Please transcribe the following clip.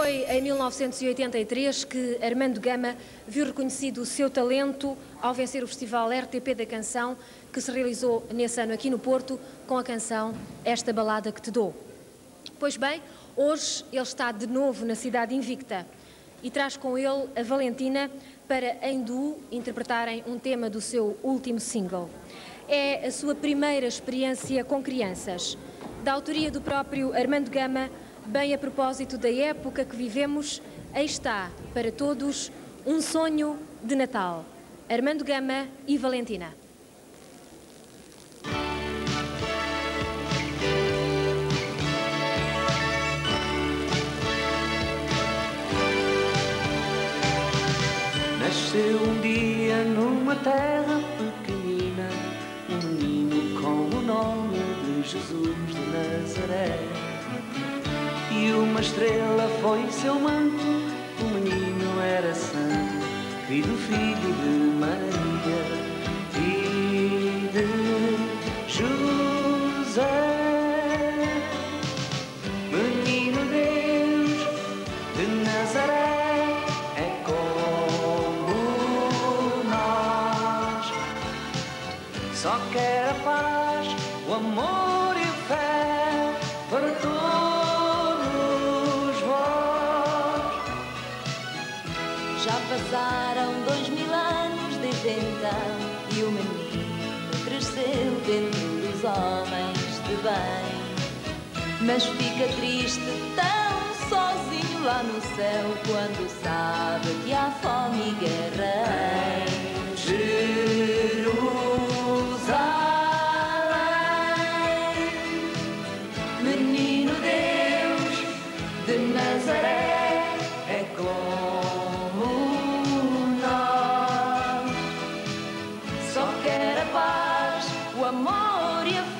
Foi em 1983 que Armando Gama viu reconhecido o seu talento ao vencer o Festival RTP da Canção, que se realizou nesse ano aqui no Porto, com a canção Esta Balada que Te Dou. Pois bem, hoje ele está de novo na cidade invicta e traz com ele a Valentina para, em duo, interpretarem um tema do seu último single. É a sua primeira experiência com crianças, da autoria do próprio Armando Gama. Bem a propósito da época que vivemos, aí está, para todos, um sonho de Natal. Armando Gama e Valentina. Nasceu um dia numa terra pequenina um menino com o nome de Jesus de Nazaré. E uma estrela foi seu manto, o menino era santo, filho de Maria e de José. Menino Deus de Nazaré é como nós, só quer a paz, o amor e a fé para todos. Já passaram 2000 anos desde então e o menino cresceu dentro dos homens de bem. Mas fica triste, tão sozinho lá no céu, quando sabe que há fome e guerra em Jerusalém. Menino Deus de Nazaré é como nós, só quer a paz, o amor e a fé